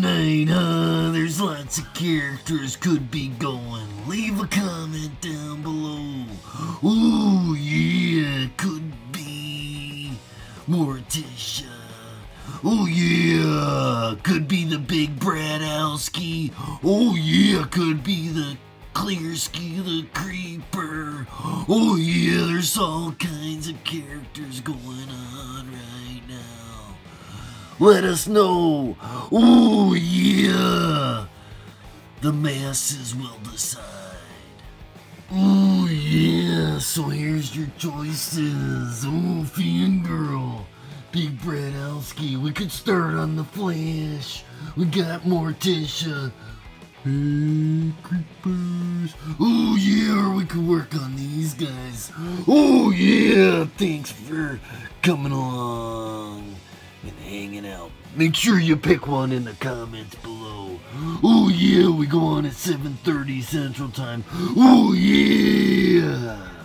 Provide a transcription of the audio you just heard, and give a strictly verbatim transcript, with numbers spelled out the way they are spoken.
Alright, uh, there's lots of characters could be going. Leave a comment down below. Ooh, yeah, could be Morticia. Oh yeah, could be the big Bradowski. Oh yeah, could be the Clearski the Creeper. Oh yeah, there's all kinds of characters going on right now. Let us know. Oh yeah, the masses will decide. Oh yeah, so here's your choices. Oh, Fangirl, Big Bradowski. We could start on the Flash. We got Morticia. Hey, creepers. Oh yeah, or we could work on these guys. Oh yeah, thanks for coming along and hanging out. Make sure you pick one in the comments below. Oh yeah, we go on at seven thirty Central Time. Oh yeah.